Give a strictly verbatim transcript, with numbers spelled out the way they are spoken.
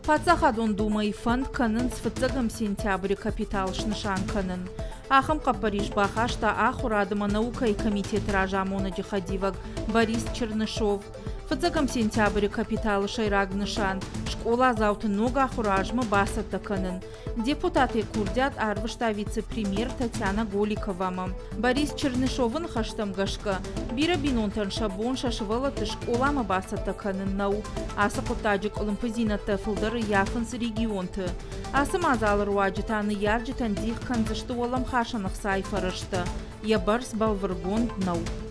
Хаца хадон думай фонд канын сфыцыгым сентябрь капитал шнышан канын. Ахым Париж бахашта ахурадыма наука и комитет ражамона Джихадивак Борис Чернышов. Фыцыгым сентябрь капитал шайраг нышан. Школа завтра нога ахуражма басата канын. Депутаты курдят арвышта вице-премьер Татьяна Голиковама. Борис Чернышовын хаштам гашка. Бира бинонтан шабон шашывала ты школама басата канын нау. Аса кутаджик олимпизина тефылдары яфынс регионты. Аса мазалыр уаджитаны ярджитан дих канзышты олам хашанық сайфарышты. Я барс балвыргон нау.